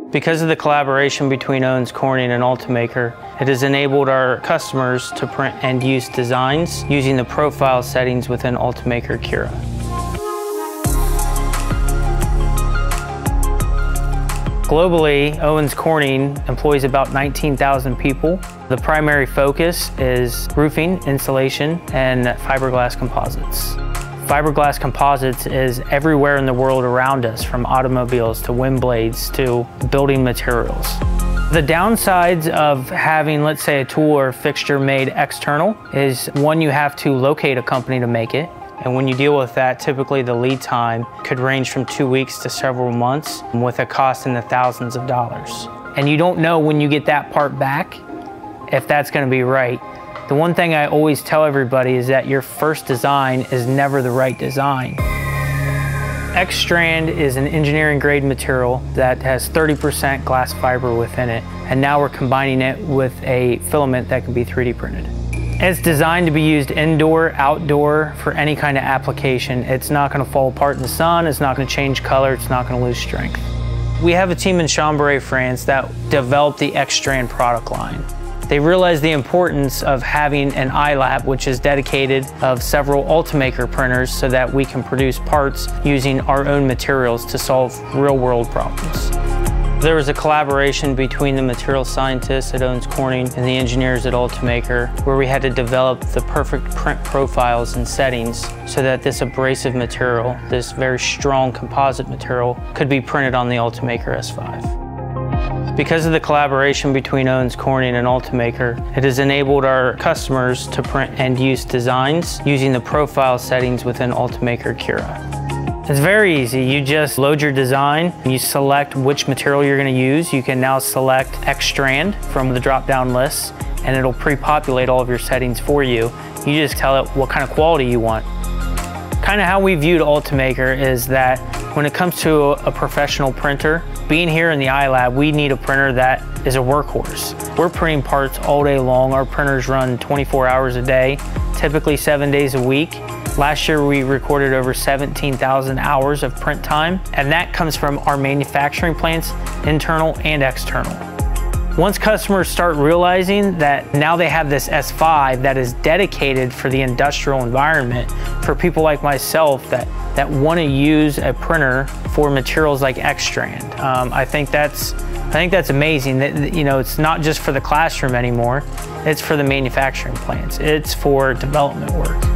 Because of the collaboration between Owens Corning and Ultimaker, it has enabled our customers to print end-use designs using the profile settings within Ultimaker Cura. Globally, Owens Corning employs about 19,000 people. The primary focus is roofing, insulation, and fiberglass composites. Fiberglass composites is everywhere in the world around us, from automobiles to wind blades to building materials. The downsides of having, let's say, a tool or fixture made external is, one, you have to locate a company to make it. And when you deal with that, typically the lead time could range from 2 weeks to several months with a cost in the thousands of dollars. And you don't know when you get that part back if that's going to be right. The one thing I always tell everybody is that your first design is never the right design. X-Strand is an engineering grade material that has 30% glass fiber within it. And now we're combining it with a filament that can be 3D printed. It's designed to be used indoor, outdoor, for any kind of application. It's not going to fall apart in the sun, it's not going to change color, it's not going to lose strength. We have a team in Chambéry, France that developed the X-Strand product line. They realized the importance of having an iLab, which is dedicated of several Ultimaker printers so that we can produce parts using our own materials to solve real-world problems. There was a collaboration between the material scientists at Owens Corning and the engineers at Ultimaker, where we had to develop the perfect print profiles and settings so that this abrasive material, this very strong composite material, could be printed on the Ultimaker S5. Because of the collaboration between Owens Corning and Ultimaker, it has enabled our customers to print end-use designs using the profile settings within Ultimaker Cura. It's very easy. You just load your design, you select which material you're going to use. You can now select X-Strand from the drop-down list, and it'll pre-populate all of your settings for you. You just tell it what kind of quality you want. Kind of how we viewed Ultimaker is that when it comes to a professional printer, being here in the iLab, we need a printer that is a workhorse. We're printing parts all day long. Our printers run 24 hours a day, typically 7 days a week. Last year, we recorded over 17,000 hours of print time, and that comes from our manufacturing plants, internal and external. Once customers start realizing that now they have this S5 that is dedicated for the industrial environment, for people like myself that want to use a printer for materials like X-Strand, I think that's amazing. That, you know, it's not just for the classroom anymore, it's for the manufacturing plants, it's for development work.